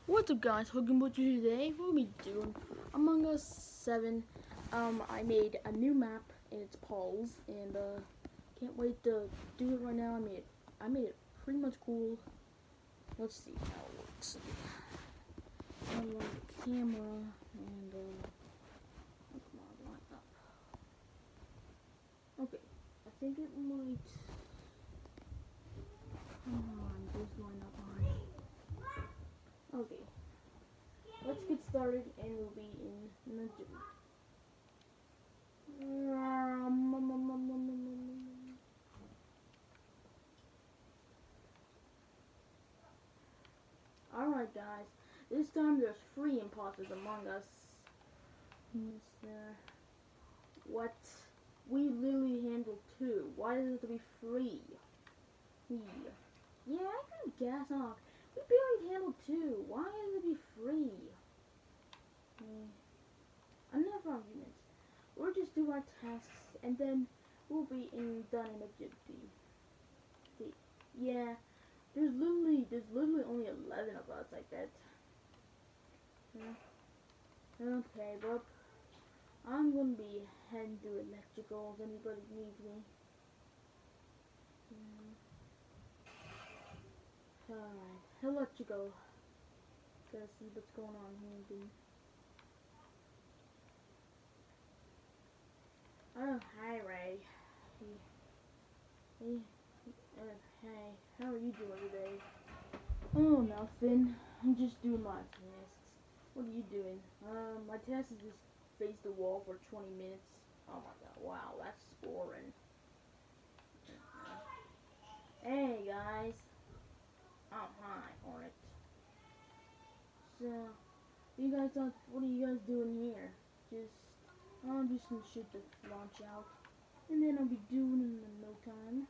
What's up guys, Hogan Butcher today. What are we doing? Among Us 7. I made a new map and it's Paul's and can't wait to do it right now. I made it pretty much cool. Let's see how it works. Unlock the camera and come on, line up. Okay, I think it might come on, just line up on. Okay. Let's get started and we'll be in the gym. Alright guys, this time there's free imposters among us. What? We literally handled 2. Why does it have to be free? Yeah, I could gas off. We barely handled 2. Why does it be free? Enough arguments. We'll just do our tasks and then we'll be done in a jiffy. Yeah, there's literally only 11 of us like that. Okay, but I'm gonna be heading to electricals. Anybody needs me? Alright, electrical. Gotta see what's going on here. Oh, hi Ray. Hey, how are you doing today? Oh, nothing. I'm just doing my tasks. What are you doing? My task is just face the wall for 20 minutes. Oh my god, wow, that's boring. Hey guys. Oh, hi, Hornet. So, what are you guys doing here? I'm just gonna shoot the launch out. And then I'll be doing it in no time.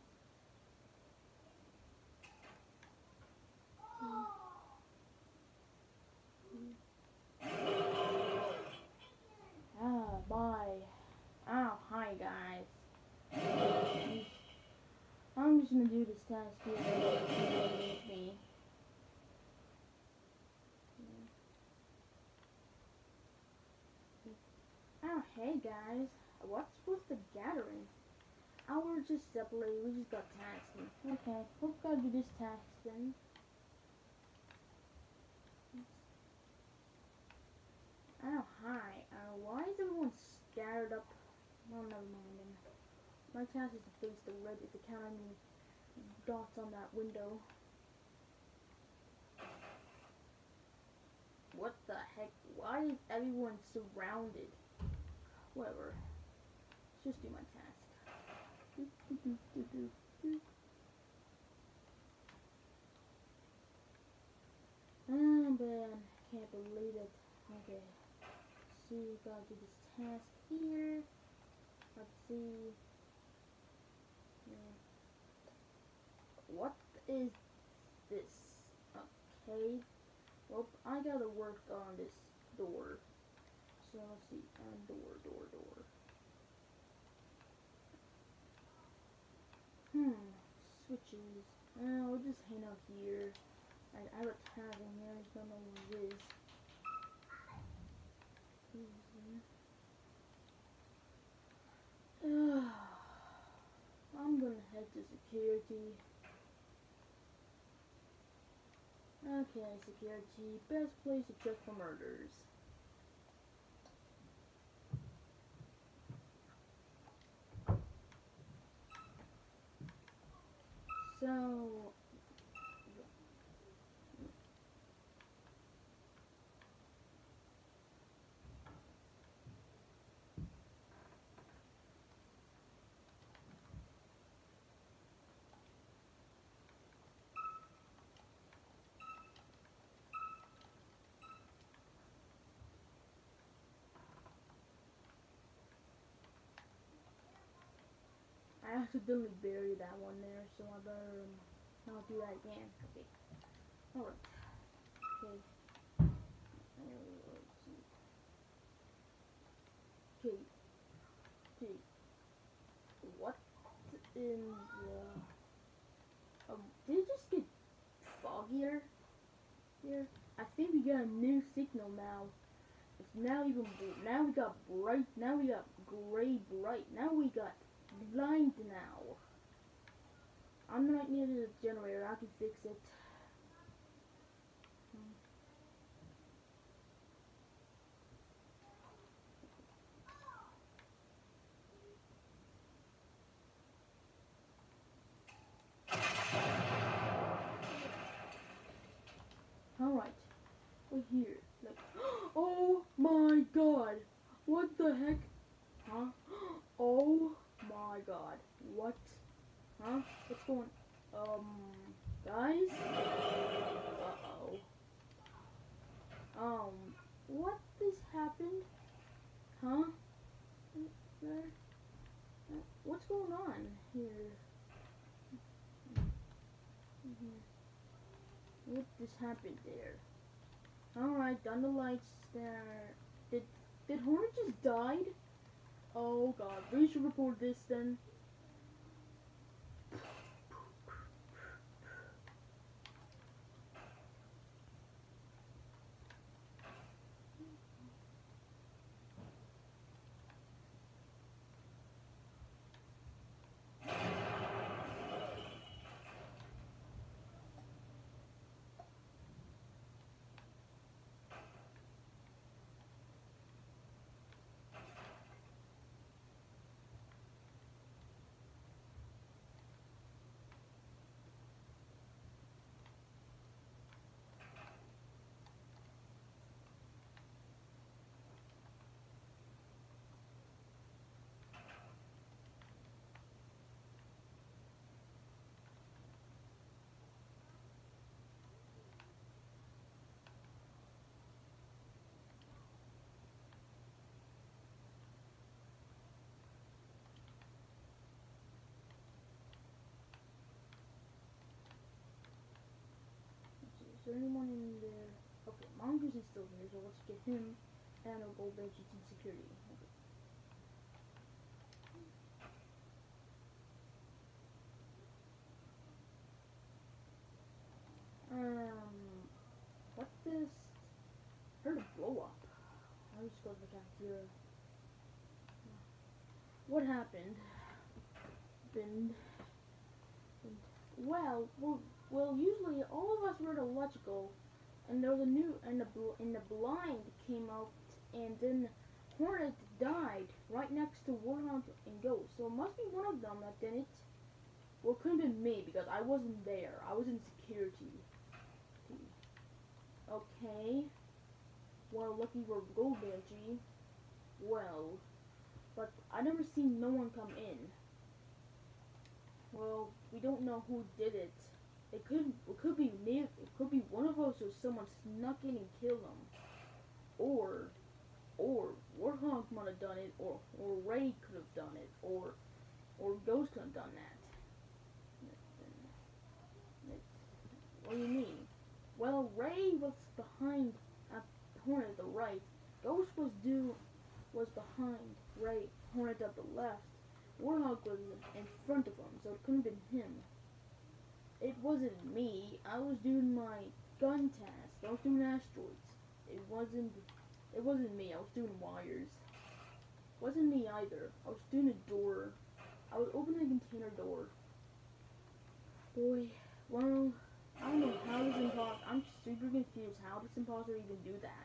Bye. Oh, hi guys. I'm just gonna do this task here. With me. Oh, hey guys. What's with the gathering? We're just separated. We just got taxed. Okay, we've got to do this task then. Oh, hi. Why is everyone scattered up? Oh, never mind. My task is to face the red if you count any dots on that window. What the heck? Why is everyone surrounded? Whatever. Let's just do my task. Oh, man. Can't believe it. Okay. So, gotta do this task here. Let's see. What is this? Okay. Well, I gotta work on this door. So let's see. Door. Switches. We'll just hang out here. I have a tab in here. I just don't know what it is. I'm gonna head to security. Okay, security. Best place to check for murders. So, I accidentally buried that one there, so I better not do that again. Okay. Alright. Okay. Okay. What in the... did it just get foggier? here. I think we got a new signal now. It's now even now we got bright. Now we got gray bright. Now we got blind now. I'm right near the generator. I can fix it. Alright, we're here. Like, oh my god! What the heck? Huh? Oh my god. What? Huh? What's going guys? Uh-oh. What has happened? Huh? What's going on here? What just happened there? Alright, done the lights there. Did Hornet just died? Oh god, we should report this then. Is there anyone in there? Okay, Mongoose is still here, so let's get him and a gold bench in security. Okay. What's this? I heard a blow up. I just go to the cafeteria. What happened? Well, usually all of us were at electrical, and there was a new, and the blind came out, and then Hornet died right next to Warhawk and Ghost. So it must be one of them that did it. Well, it couldn't have been me because I wasn't there. I was in security. Okay. Well, lucky we're gold Banshee. Well, but I never seen no one come in. Well, we don't know who did it. It could be me. It could be one of us, or someone snuck in and killed them. Or Warhawk might have done it, or Ray could have done it, or Ghost could have done that. What do you mean? Well, Ray was behind at Hornet at the right. Ghost was behind Ray. Hornet at the left. Warhawk was in front of him, so it couldn't have been him. It wasn't me. I was doing my gun task. I was doing asteroids. It wasn't me. I was doing wires. It wasn't me either. I was doing a door. I was opening a container door. Boy, well, I don't know how this imposter. I'm super confused how this imposter even do that.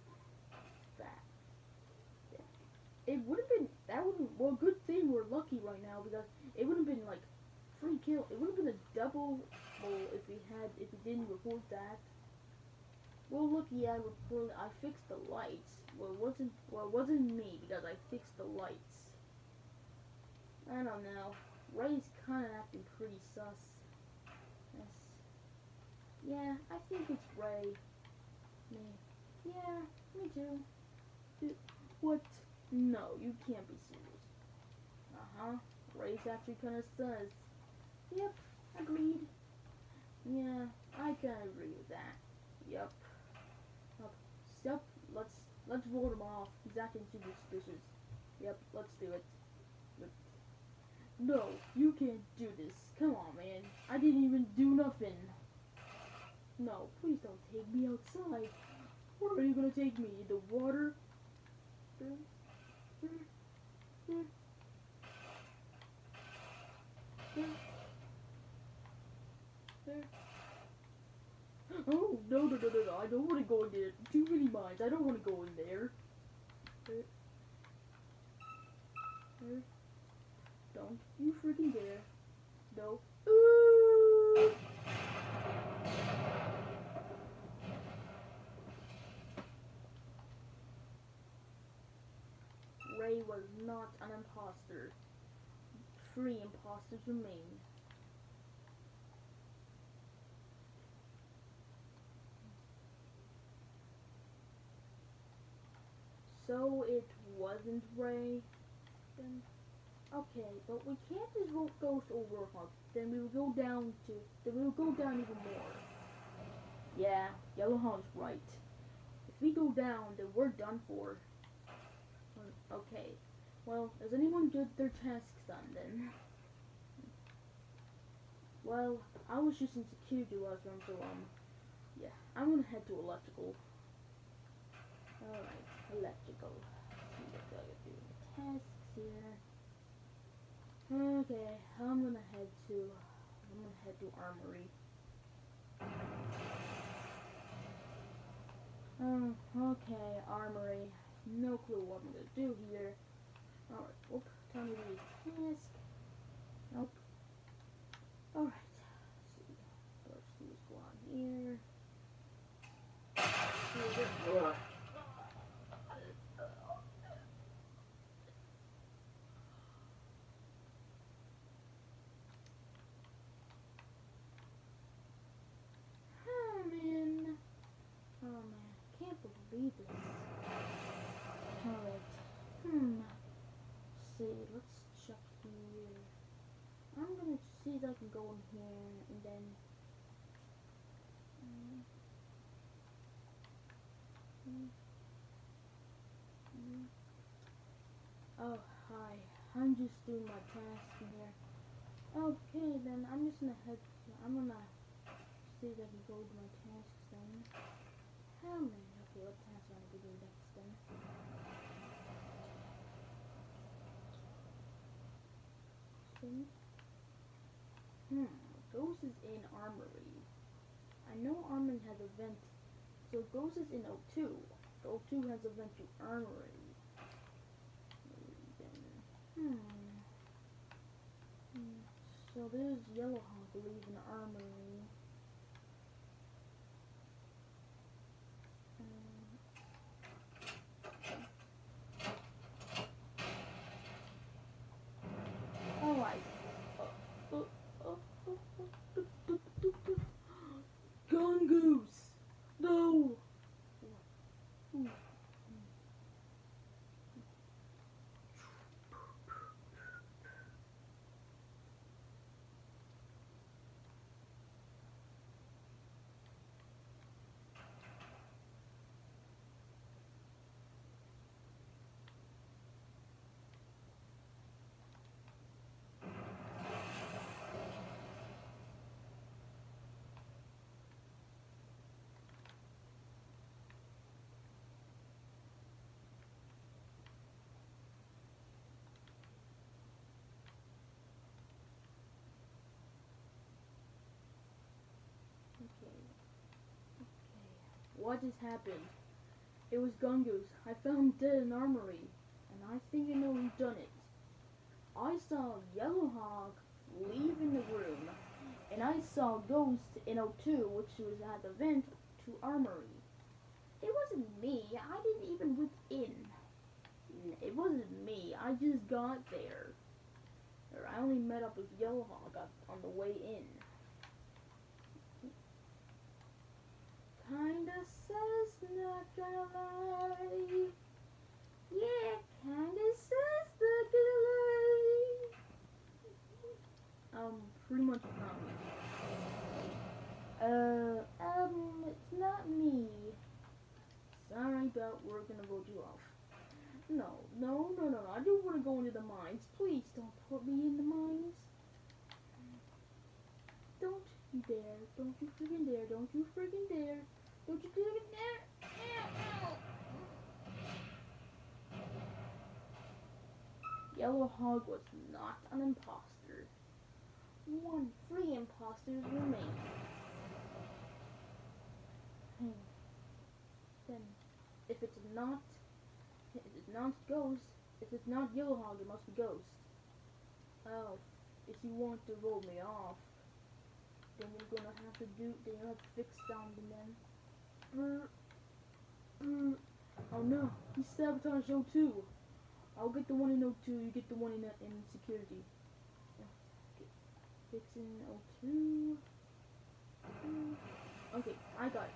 It would have been, well, good thing we're lucky right now, because it would have been like free kill. It would have been a double, well, if we didn't report that. Well, lucky I fixed the lights. Well, it wasn't me, because I fixed the lights. I don't know. Ray's kinda acting pretty sus. Yes. Yeah, I think it's Ray. Me. Yeah, me too. What? No, you can't be serious. Uh-huh. Ray's actually kinda sus. Yep, agreed. Yeah, I can agree with that. Yep. Yep, let's vote him off. He's acting super suspicious. Yep, let's do it. Yep. No, you can't do this. Come on, man. I didn't even do nothing. No, please don't take me outside. Where are you gonna take me? The water? Oh, no, I don't want to go in there. Too many mines. I don't want to go in there. Don't you freaking dare. No. Ooh! Ray was not an imposter. 3 imposters remain. So it wasn't Ray? Then okay, but we can't just vote Ghost over Hawk. Then we will go down even more. Yeah, Yellow Hawk's right. If we go down, then we're done for. Okay. Well, has anyone did their tasks done then? Well, I was just in security last room, so yeah, I'm gonna head to electrical. Alright, electrical. See what I gotta do. Tasks here. Okay, I'm gonna head to armory. Okay, armory. No clue what I'm gonna do here. Alright, whoop, tell me these tasks. Nope. Alright, let's see. Let's do this go on here. Oh man, can't believe this. Alright, see, let's check here. I'm gonna see if I can go in here and then. Oh, hi. I'm just doing my task in here. Okay, then I'm just gonna I'm gonna see if I can go to my tasks then. Hell man, okay, what task am I gonna do next then? Ghost is in armory. I know armory has a vent, so Ghost is in O2. O2 has a vent to armory. So there's Yellow Hawk leaving armory. Alright. Gungoose! No! What just happened? It was Gungoose. I found him dead in armory, and I think I know who done it. I saw Yellow Hawk leaving the room, and I saw Ghost in O2, which was at the vent to armory. It wasn't me. I didn't even look in. It wasn't me. I just got there. I only met up with Yellow Hawk on the way in. Kinda sus, not gonna lie. Yeah, kinda sus, not gonna lie. Pretty much not me. It's not me. Sorry, but we're gonna vote you off. No. I don't wanna go into the mines. Please don't put me in the mines. Don't you dare. Don't you friggin' dare. Don't you friggin' dare. Don't you friggin' dare. Ow, ow. Yellow Hog was not an imposter. 3 imposters remain. Then, if it's not Ghost, if it's not Yellow Hog, it must be Ghost. Oh, if you want to roll me off, then you're gonna have to fix down the men. Oh no, he sabotaged O2. I'll get the one in O2, you get the one in security. Okay, fixing O2. Okay, I got it.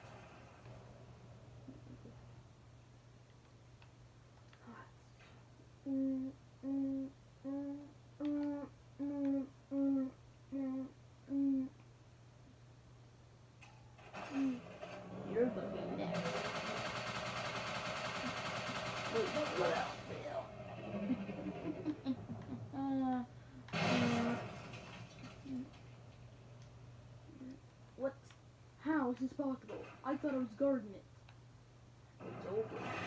You're gonna be next. Wait, what else? What? How is this possible? I thought I was guarding it. It's over now.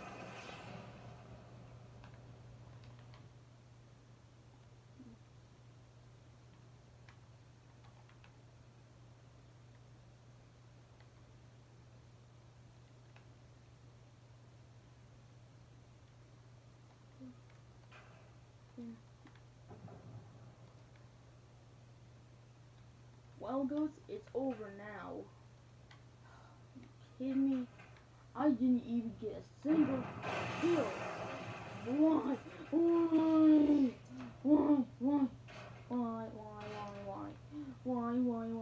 Well, Ghost, it's over now. You kidding me? I didn't even get a single kill. Why? Why? Why? Why? Why? Why? Why? Why? Why?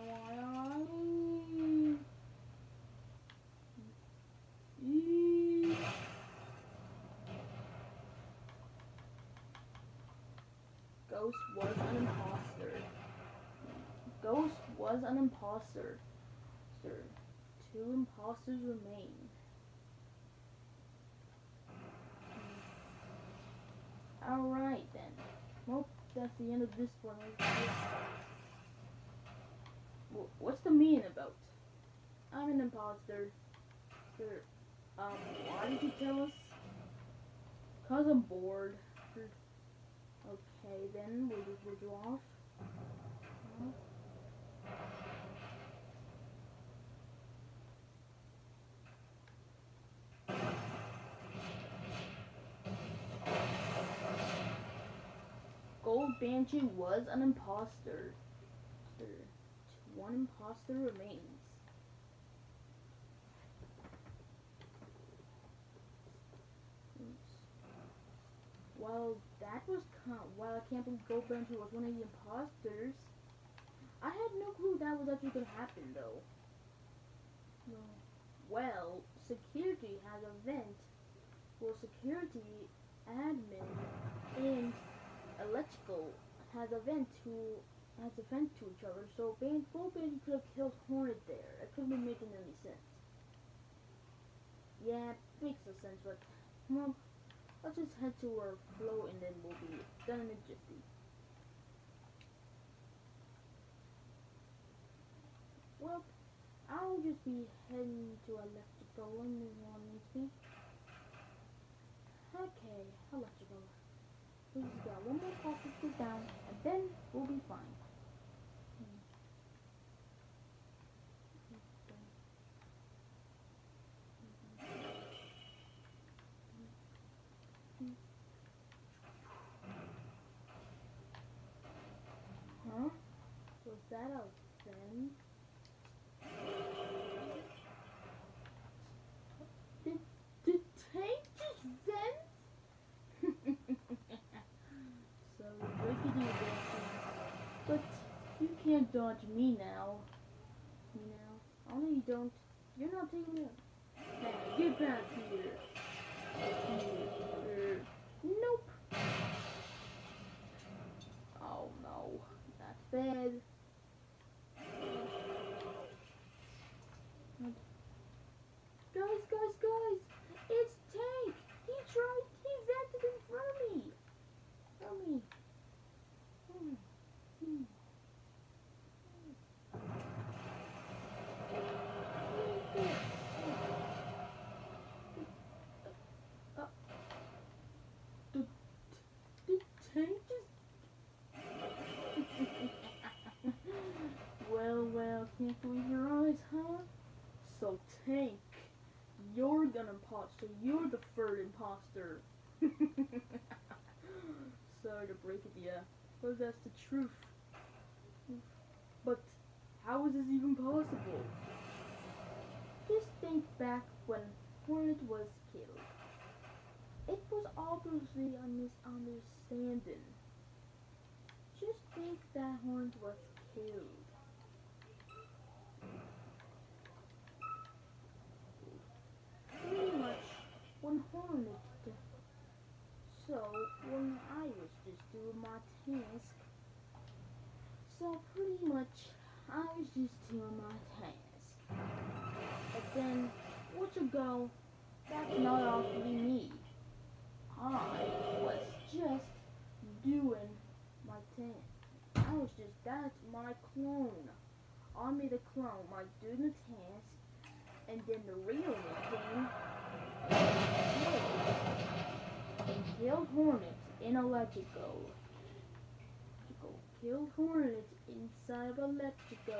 Ghost was an imposter. Ghost was an imposter. Sir, 2 imposters remain. Alright then. Well, that's the end of this one. What's the mean about? I'm an imposter. Sir, why did you tell us? 'Cause I'm bored. Okay, then we'll just rid you off. Gold Banshee was an imposter. 1 imposter remains. Well, while I can't believe Gold Banshee was one of the imposters, I had no clue that was actually going to happen, though. No. Well, security has a vent. Well, security, admin, and electrical has a vent to each other. So Gold Banshee could have killed Hornet there. It couldn't be making any sense. Yeah, it makes no sense, but well, let's just head to our flow and then we'll be done in a jiffy. Well, I'll just be heading to electrical and then one needs me. Okay, electrical. We just got 1 more process down and then we'll be fine. Huh? Was that a vent? Did tank just vent? So rickety Banshee. But you can't dodge me now. Oh no you don't. You're not taking me out. Hey, get back here. Nope. Oh no. That's bad. Guys! It's Tank! He vented in front of me! no, Tank. You're an imposter. You're the third imposter. Sorry to break it to you, but that's the truth. But how is this even possible? Just think back when Hornet was killed. It was obviously a misunderstanding. Just think that Hornet was killed. Pretty much when Hornet died. So when I was just doing my task. So pretty much I was just doing my task. But then, what you go, that's not awfully me. I was just doing my thing. That's my clone. I made a clone, like doing the task, and then the real me came and killed Hornet in Electrico. Killed Hornet inside of Electrico.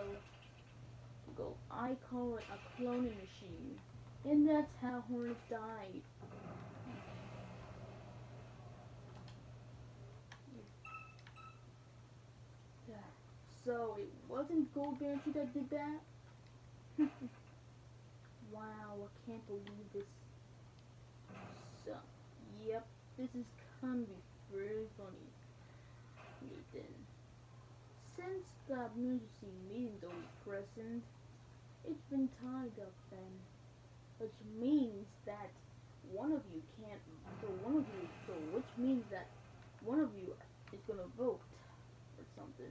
I call it a cloning machine. And that's how Hornet died. So it wasn't Gold Banshee that did that? Wow, I can't believe this. So, yep, this is gonna be very funny. Nathan. Since the emergency meeting don't be present, it's been tied up then. Which means that one of you can't, which means that one of you is gonna vote or something.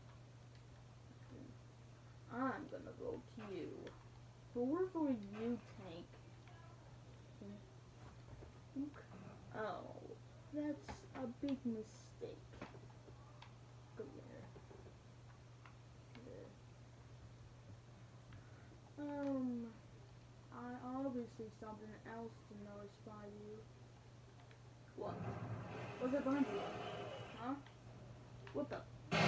I'm gonna vote you. But we're voting you, Tank. Oh, that's a big mistake. Come here. I obviously something else to notify you. What? What's that behind you? Huh? What the?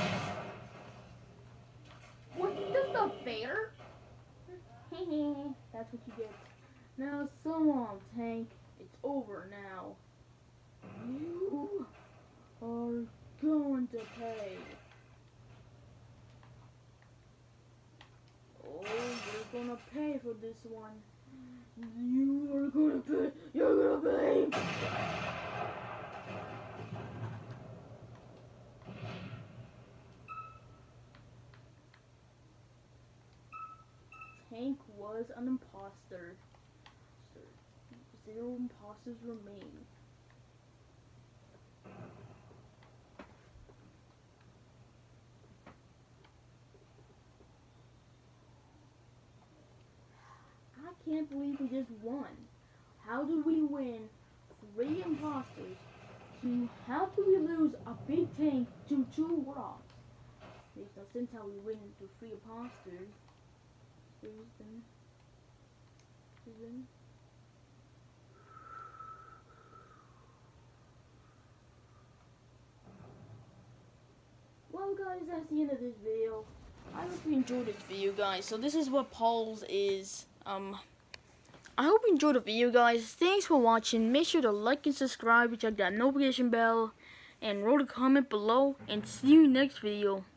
What? That's not fair. That's what you get. Now, so long, Tank. It's over now. You are going to pay. Oh, you're gonna pay for this one. You are gonna pay. You're gonna pay. Tank was an imposter. 0 imposters remain. I can't believe we just won. How did we win 3 imposters to how do we lose a big tank to 2 rocks? Makes no sense how we win to 3 imposters. Well guys, that's the end of this video. I hope you enjoyed this video, guys. So this is what Paul's is. I hope you enjoyed the video, guys. Thanks for watching. Make sure to like and subscribe, check that notification bell, and write a comment below, and see you next video.